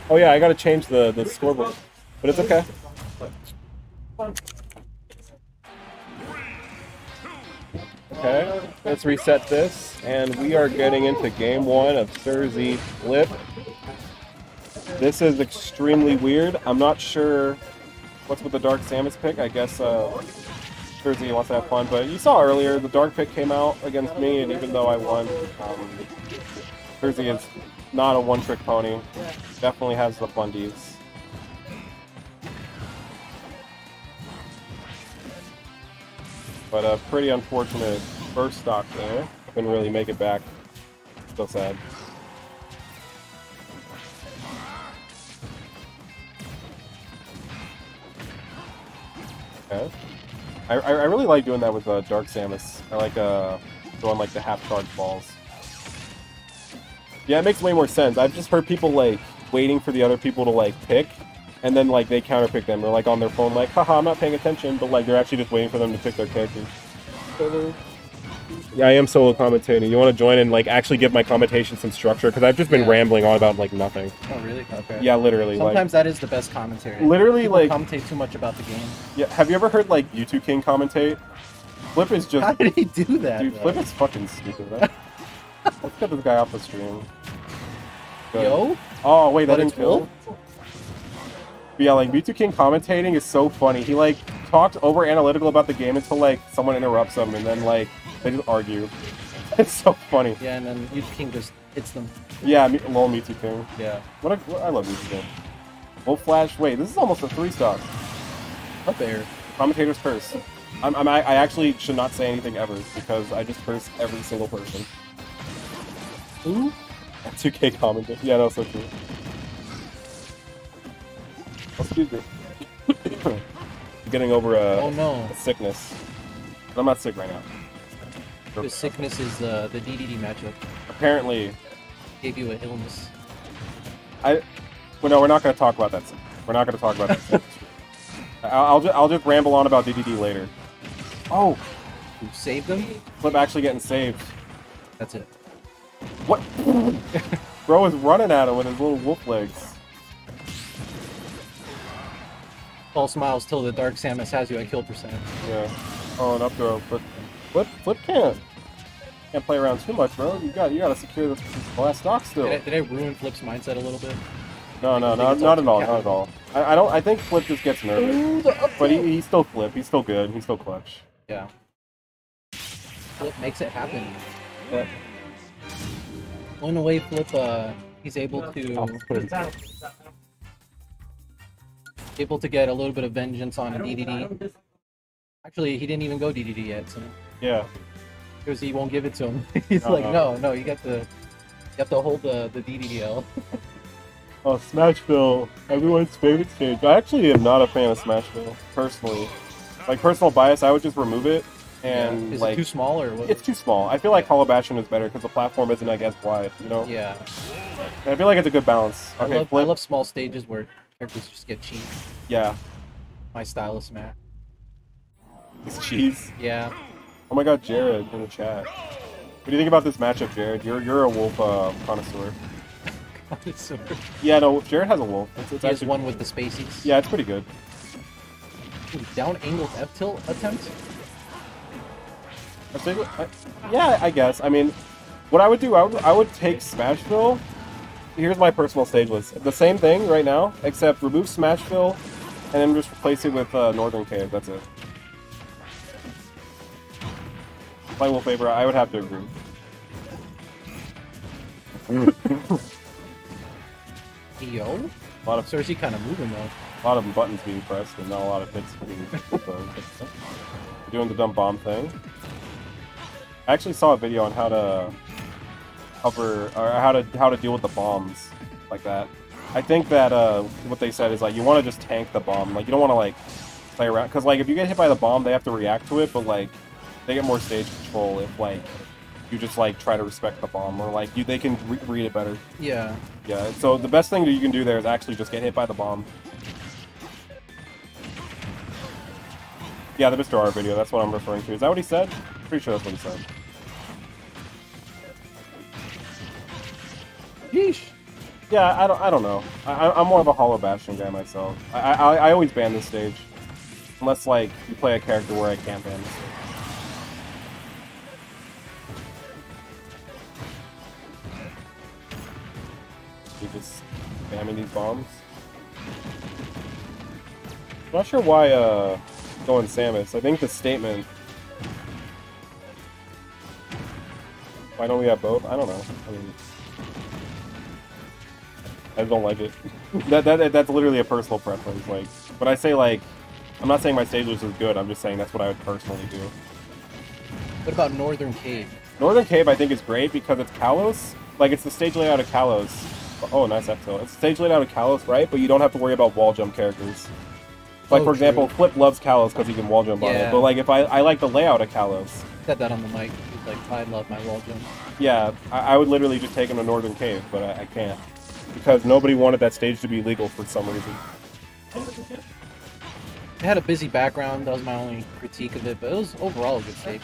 Oh yeah, I gotta change the scoreboard, but it's okay. Okay, let's reset this, and we are getting into game one of Thursday Flip. This is extremely weird. I'm not sure what's with the Dark Samus pick. I guess Thursday wants to have fun, but you saw earlier the Dark pick came out against me, and even though I won, Thursday is not a one-trick pony. Definitely has the fundies. But a pretty unfortunate first stock there. Couldn't really make it back. Still sad. Okay. I really like doing that with Dark Samus. I like throwing like the half-charged balls. Yeah, it makes way more sense. I've just heard people like waiting for the other people to like pick, and then like they counterpick them. They're like on their phone like, haha, I'm not paying attention, but like they're actually just waiting for them to pick their characters. Yeah, I am solo commentating. You want to join and like actually give my commentation some structure? Because I've just been rambling on about like nothing. Oh really? Okay. Yeah, literally. Sometimes that is the best commentary. Literally, people like commentate too much about the game. Yeah, have you ever heard like YouTube King commentate? Flip is just. How did he do that? Dude, though? Flip is fucking stupid, right? Let's get this guy off the stream. Good. Yo? Oh wait, that But didn't it's kill. But yeah, like Mewtwo King commentating is so funny. He like talked over analytical about the game until like someone interrupts him, and then like they just argue. It's so funny. Yeah, and then Mewtwo King just hits them. Yeah, lol Mewtwo King. Yeah. I love Mewtwo King. Wolf Flash. Wait, this is almost a 3-stock. Up there. Commentator's curse. I actually should not say anything ever because I just curse every single person. Ooh. 2K commentator. Yeah, no, so true. Excuse me. Getting over Oh no. a sickness. But I'm not sick right now. The sickness is the DDD matchup. Apparently. Gave you an illness. Well, no, we're not going to talk about that. We're not going to talk about that. I'll just ramble on about DDD later. Oh! You saved them? Flip actually getting saved. That's it. What? Bro is running at him with his little wolf legs. All smiles till the Dark Samus has you at kill percentage. Yeah. Oh, an up throw. But Flip can't play around too much, bro. You gotta secure this last stock still. Did I ruin Flip's mindset a little bit? No, not at all. I think Flip just gets nervous. But he's still Flip. He's still good. He's still clutch. Yeah. Flip makes it happen. Yeah. One way Flip, he's able to get a little bit of vengeance on a DDD. Actually, he didn't even go DDD yet, so Yeah. because he won't give it to him. He's like, no, you have to hold the DDDL. Oh, Smashville, everyone's favorite stage. I actually am not a fan of Smashville, personally. Like, personal bias, I would just remove it, and, Is like... it too small, or what? It's too small. I feel like Hollow Bastion is better, because the platform isn't, I guess, wide, you know? Yeah. And I feel like it's a good balance. Okay, I love small stages where characters just get cheap. Yeah. My style of Smash. It's cheese. Yeah. Oh my god, Jared, in the chat. What do you think about this matchup, Jared? You're a wolf connoisseur. Connoisseur. Yeah, no, Jared has a wolf. It's He has actually... one with the spaceys. Yeah, it's pretty good. Ooh, down angled F tilt attempt? Yeah, I guess. I mean, what I would do, I would take Smashville. Here's my personal stage list. The same thing right now, except remove Smashville, and then just replace it with Northern Cave. That's it. My Wolf Favor, I would have to agree. Yo? A lot of Cersei kind of moving though. a lot of buttons being pressed and not a lot of hits being doing the dumb bomb thing. I actually saw a video on how to cover or how to deal with the bombs like that. I think that what they said is like you want to just tank the bomb. Like you don't want to like play around because like if you get hit by the bomb, they have to react to it, but like they get more stage control if like you just like try to respect the bomb or like they can read it better. Yeah. Yeah. So the best thing that you can do there is actually just get hit by the bomb. Yeah, the Mr. R video. That's what I'm referring to. Is that what he said? Pretty sure that's what he said. Yeesh. Yeah, I don't know. I'm more of a Hollow Bastion guy myself. I always ban this stage. Unless, like, you play a character where I can't ban this stage. You just spamming these bombs. I'm not sure why, going Samus. I think the statement... Why don't we have both? I don't know. I mean... I don't like it. That's literally a personal preference. Like, but I say, like, I'm not saying my stage list is good. I'm just saying that's what I would personally do. What about Northern Cave? Northern Cave, I think, is great because it's Kalos. Like, it's the stage layout of Kalos. Oh, nice F-tilt. It's the stage layout of Kalos, right? But you don't have to worry about wall jump characters. Like, for example, Flip loves Kalos because he can wall jump on it. But, like, if I like the layout of Kalos. Said that on the mic. He's like, I love my wall jump. Yeah, I would literally just take him to Northern Cave, but I can't. Because nobody wanted that stage to be legal for some reason. It had a busy background, that was my only critique of it, but it was overall a good stage.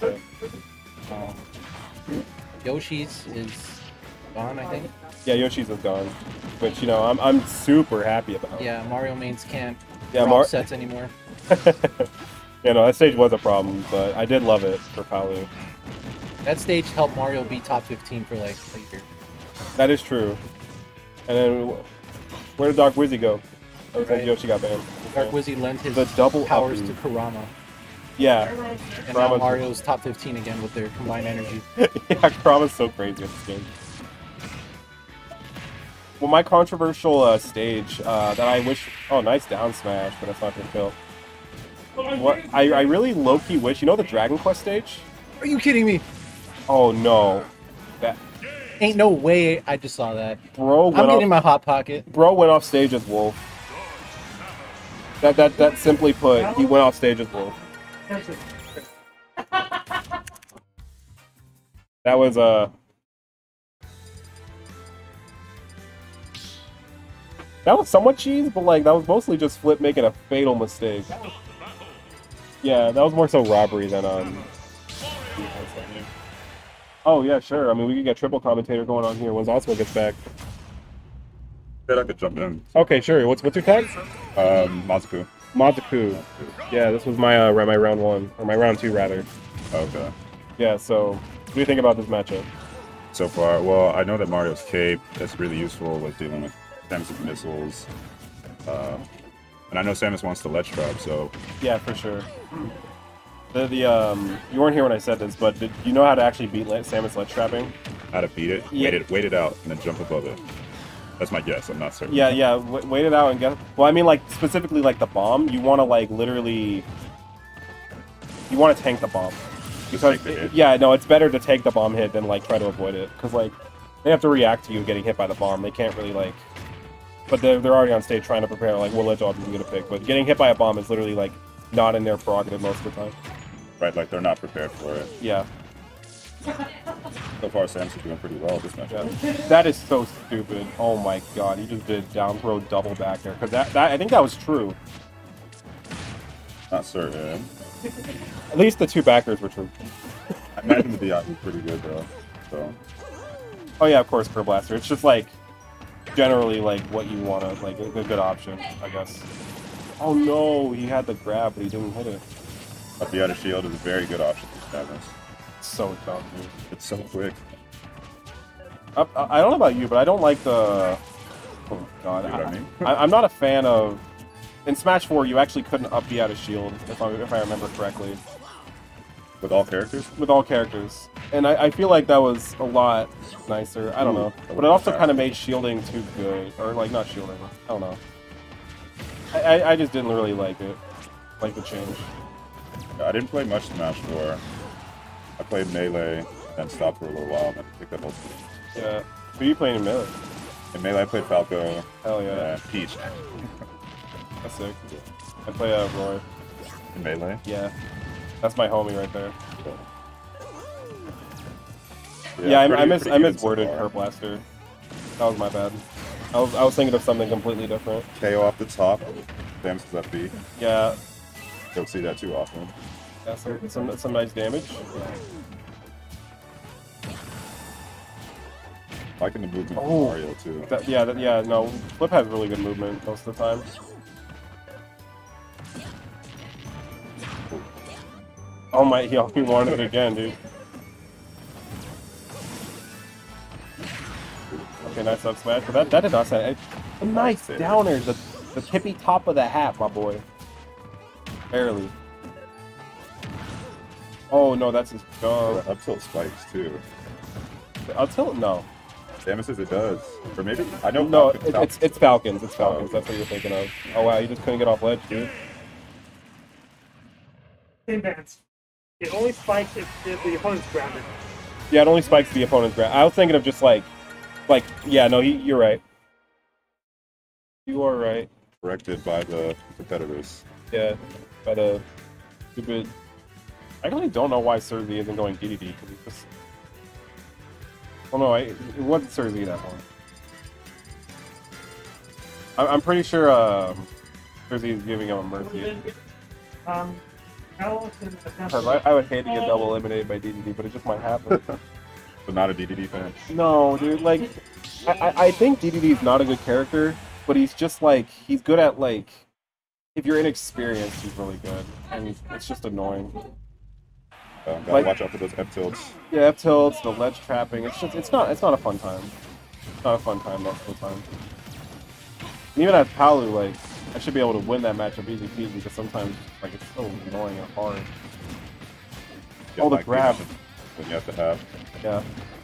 Yoshi's is gone, I think. Yeah, Yoshi's is gone. Which, you know, I'm super happy about. Yeah, Mario mains can't drop sets anymore. Yeah, no, that stage was a problem, but I did love it for Palu. That stage helped Mario be top 15 for like a year. That is true. And then, where did Dark Wizzy go? Oh, right. Yoshi got banned. Dark Wizzy lent his double powers to Kurama. Yeah. And now Mario's top 15 again with their combined energy. Yeah, Kurama's so crazy at this game. Well, my controversial stage that I wish... Oh, nice down smash, but that's not going to kill. What I really low-key wish... You know the Dragon Quest stage? Are you kidding me? Oh, no. That... Ain't no way I just saw that. Bro, I'm getting my Hot Pocket. Bro went off stage as Wolf. That simply put, he went off stage as Wolf. That was that was somewhat cheese, but like that was mostly just Flip making a fatal mistake. Yeah, that was more so robbery than Oh yeah, sure. I mean, we could get triple commentator going on here once Osmo gets back. I could jump in. Okay, sure. What's your tag? Mazuku. Mazuku. Yeah, this was my my round one, or my round two rather. Okay. Yeah. So, what do you think about this matchup? So far, well, I know that Mario's cape is really useful with dealing with Samus' missiles, and I know Samus wants to ledge trap, so yeah, for sure. You weren't here when I said this, but did you know how to actually beat Samus ledge trapping? How to beat it? Yeah. Wait it out, and then jump above it. That's my guess. I'm not certain. Yeah. Wait it out and get. Well, I mean, like specifically, like the bomb. You want to like literally. You want to tank the bomb. Because yeah, no, it's better to take the bomb hit than like try to avoid it. Because like they have to react to you getting hit by the bomb. They can't really like. But they're already on stage trying to prepare. Like, what ledge option are you gonna pick? But getting hit by a bomb is literally like not in their prerogative most of the time. Right, like they're not prepared for it. Yeah. So far, Samus is doing pretty well this match. Yeah. That is so stupid. Oh my god, he just did down throw double back there. Because that I think that was true. Not certain. At least the two backers were true. I imagine the DI was pretty good though. So. Oh yeah, of course, Curb Blaster. It's just like generally like what you want to like a good option, I guess. Oh no, he had the grab, but he didn't hit it. But the other shield is a very good option for Samus. So tough, dude. It's so quick. I don't know about you, but I don't like the. Oh god, you know what I mean? I'm not a fan of. In Smash 4, you actually couldn't up the out of shield, if I remember correctly. With all characters? With all characters, and I feel like that was a lot nicer. I don't know, but it also kind of made shielding too good, or like not shielding. I don't know. I just didn't really like it, like the change. I didn't play much Smash 4. I played Melee, then stopped for a little while, and then picked up Ultimate. Yeah. Who are you playing in Melee? In Melee, I played Falco. Hell yeah. Peach. That's sick. I play Roy. In Melee? Yeah. That's my homie right there. Yeah, yeah I misworded Curb Blaster. That was my bad. I was thinking of something completely different. KO off the top. Samus is FB. Yeah. Don't see that too often. Yeah, some nice damage. Liking the movement of Oh. Mario too. Yeah, no. Flip has really good movement most of the time. Oh my, he wanted it again, dude. Okay, nice up smash, but that did not say a nice downer, the tippy top of the hat, my boy. Barely. Oh no, that's his Up tilt spikes too. Up tilt? No. Samus says it does. Or maybe I know. No, Falcon- it's Falcons. It's Oh, Falcons. That's what you're thinking of. Oh wow, you just couldn't get off ledge, dude. Same bands. It only spikes if the opponent's grounded. Yeah, it only spikes the opponent's ground. I was thinking of just like, yeah, no, you're right. You are right. corrected by the competitors. Yeah, by the stupid. I really don't know why Cersei isn't going DDD because it's just. Oh no, it wasn't Cersei that one. I'm pretty sure Cersei is giving him a mercy. Alex and Because I would hate to get double eliminated by DDD, but it just might happen. But not a DDD fan. No, dude, like, I think DDD is not a good character, but he's just like, he's good at like, if you're inexperienced, he's really good, and it's just annoying. Gotta Like- watch out for those F tilts. Yeah, F tilts, the ledge trapping, it's not a fun time. It's not a fun time most of the time. And even as Palu, like, I should be able to win that matchup easy peasy because sometimes like it's so annoying and hard. Yeah, Oh, the like, grab. When you have to have Yeah,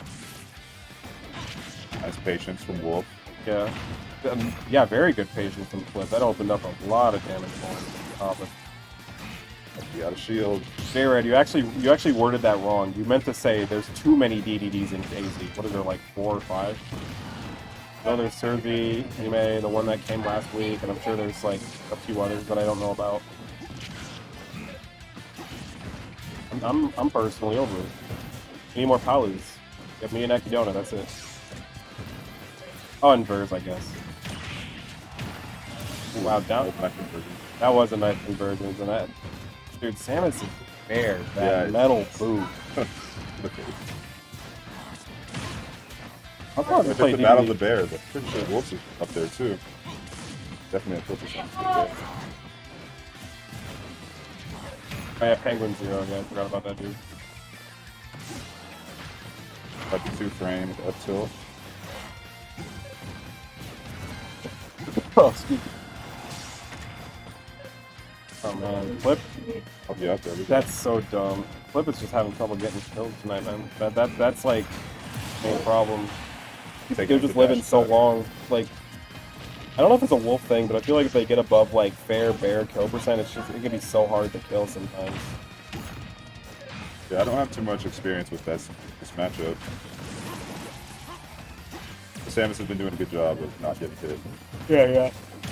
nice patience from Wolf. yeah. Yeah, very good patience and flip. That opened up a lot of damage for him. But You got a shield. J-Red, you actually worded that wrong. You meant to say there's too many DDDs in AZ. What are there, like 4 or 5? No, there's Cersei, Yume, the one that came last week, and I'm sure there's like a few others that I don't know about. I'm personally over it. We need more Palus. Get me an Akidona, that's it. Oh, and Verz, I guess. Wow, down. That was a nice conversion, and that, dude, Samus is fair. That Yeah. metal boot. I'll probably It's play the Battle of DDD. the Bears. I'm pretty sure Wolf's is up there too. Definitely a filter something. Oh yeah, Penguin Zero. Yeah, I forgot about that dude. Like the 2 frame with up tilt. Oh, excuse me. Oh man, Flip. I'll be up there. That's so dumb. Flip is just having trouble getting killed tonight, man. That's like the main problem. They're just living so long. Like, I don't know if it's a wolf thing, but I feel like if they get above like fair bear kill percent, it can be so hard to kill sometimes. Yeah, I don't have too much experience with this matchup. Samus has been doing a good job of not getting hit. Yeah.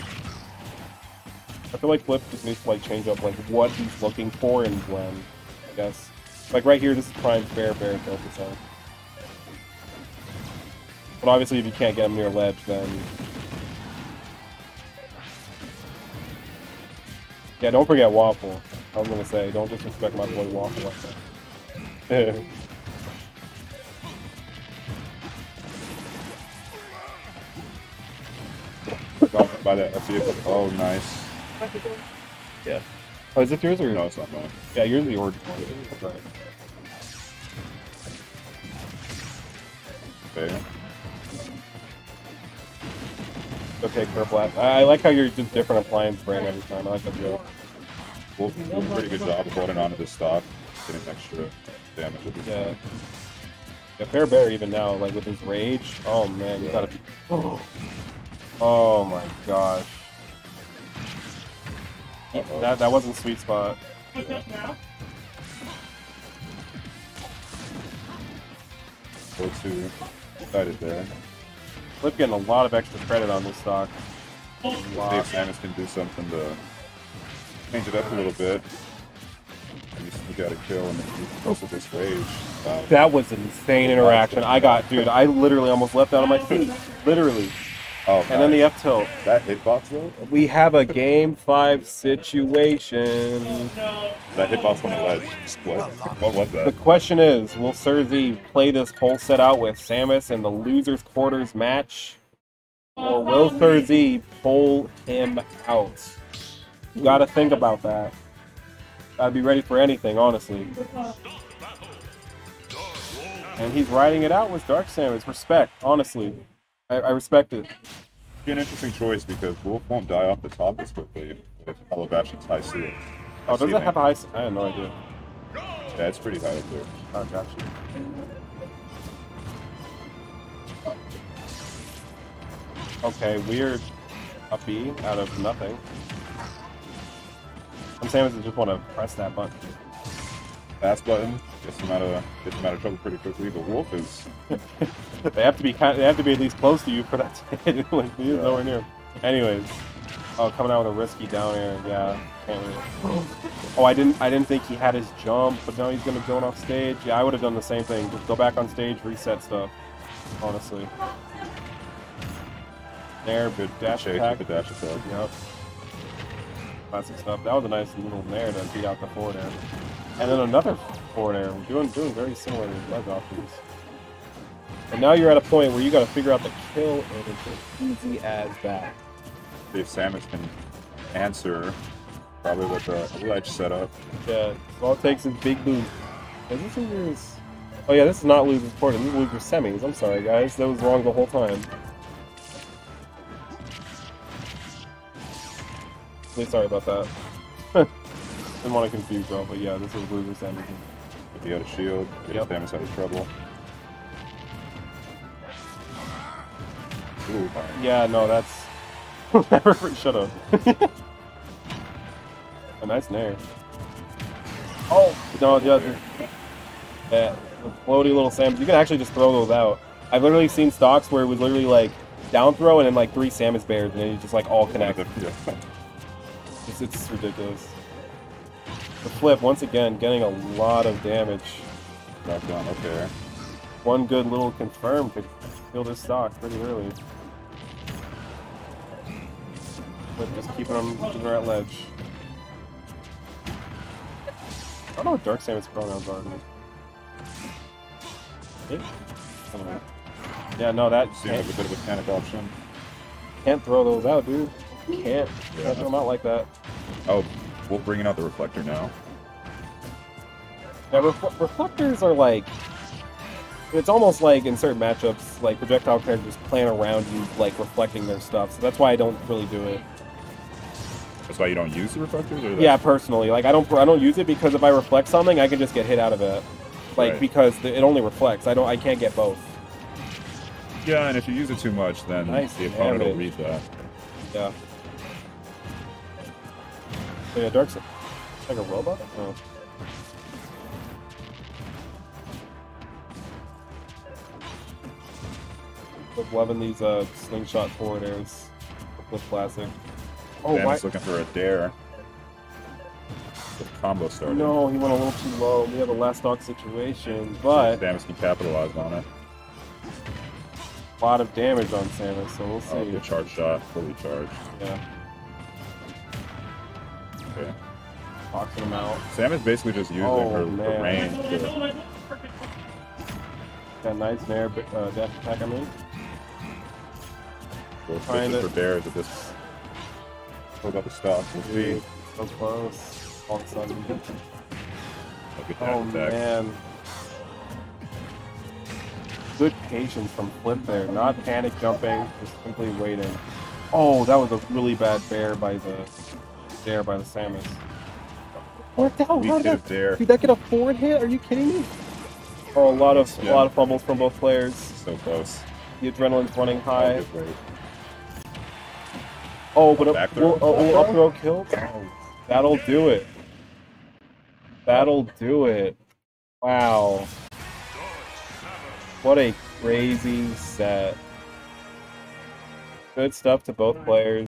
I feel like Flip just needs to like change up like what he's looking for and when, I guess. Like right here, this is prime fair bear kill percent. But obviously, if you can't get him near ledge, then yeah, don't forget Waffle. I was gonna say, don't disrespect my boy Waffle like that. By that vehicle. Oh, nice. Yeah. Oh, is it yours or No, it's not mine. Yeah, yours is the origin one. Right. Okay. Okay, Kerplat. I like how you're just different appliance brand every time. I like that joke. Wolf doing a pretty good job of holding onto this stock, getting extra damage with his Yeah. Yeah, Fair Bear even now, like with his rage. Oh man, you gotta be. Oh my gosh. Uh-oh. That wasn't sweet spot. Go to excited there. Flip getting a lot of extra credit on this stock. A See if lot. Samus can do something to change it up a little bit. You got to kill and close with this rage. That was an insane interaction. I got, dude, I literally almost left out of my feet. Literally. Oh, And then the nice. F tilt. That hitbox though. We have a game 5 situation. That hitbox on the ledge. What was The that? question is, will Cersei play this whole set out with Samus in the losers quarters match? Or will Cersei pull him out? You gotta think about that. Gotta be ready for anything, honestly. And he's riding it out with Dark Samus. Respect, honestly. I respect it. Be an interesting choice because Wolf won't die off the top as quickly if Elevashion's high ceiling. Oh, does it have a high... I had no idea. Yeah, it's pretty high up there. Oh, gotcha. Okay, weird up B out of nothing. Some Samus just want to press that button. Fast button gets him out of trouble pretty quickly. But Wolf is They have to be at least close to you for that to hit. Like, he's nowhere near. Anyways, oh, coming out with a risky down air. Yeah, can't really. Oh, I didn't think he had his jump, but now he's gonna go off stage. Yeah, I would have done the same thing. Just go back on stage, reset stuff. Honestly. Nair, good dash attack. the dash attack. Yep. Classic stuff. That was a nice little nair to beat out the forward air. And then another forward air. We're doing very similar to leg options. And now you're at a point where you got to figure out the kill, and it's as easy as that. If Samus can answer, probably with a ledge setup. Yeah, all it takes is big boost. Is this losers? Oh yeah, this is not losers quarter. This is losers semis. I'm sorry, guys. That was wrong the whole time. Really sorry about that. Didn't want to confuse y'all, but yeah, this is loser semis. If he had a shield, Yep. Samus had his trouble. Ooh, Yeah, no, that's... Shut up. A nice nair. Oh! No, yeah, the floaty little Samus. You can actually just throw those out. I've literally seen stocks where it was literally like down throw and then like 3 Samus bears and then you just like all connect. Yeah. It's ridiculous. The flip, once again, getting a lot of damage. Back down, okay. One good little confirm could kill this stock pretty early. But just keeping her at ledge. I don't know what Dark Samus pronouns are. I don't know. Yeah, no, that Seems like a bit of a panic option. can't throw those out, dude. Can't throw them out like that. Oh, we're bringing out the reflector now. Yeah, reflectors are like... It's almost like in certain matchups, like projectile characters playing around you, like reflecting their stuff. So that's why I don't really do it. That's why you don't use the reflectors? Or Yeah, personally, like I don't use it because if I reflect something, I can just get hit out of it. Like Right. because it only reflects. I can't get both. Yeah, and if you use it too much, then Nice the opponent will damage. read that. Yeah. So yeah, Dark's like a robot. Oh. Just loving these slingshot forward airs with classic. Oh, why? Samus looking for a dare. The combo started. No, he went a little too low. We have a last stock situation, but Samus can capitalize on it. a lot of damage on Samus, so we'll Oh, see. good charge shot, fully charged. Yeah, Okay. boxing him out. Samus basically just using Oh, her man. range to Got nice nair, dash attack, I mean. go Trying fix it to- for bears at this. Hold up the stock. We'll see. Dude, so close. All of a sudden. Look at that Oh, attack. man. Good patience from Flip there. Not panic jumping, just simply waiting. Oh, that was a really bad bear by the Samus. What the hell? We How could did have dare. that get a forward hit? Are you kidding me? Oh, a lot of fumbles from both players. So close. The adrenaline's running Oh, high. good wait. Oh, but Back throw? will up throw kill? Oh, that'll do it. That'll do it. Wow. What a crazy set. Good stuff to both players.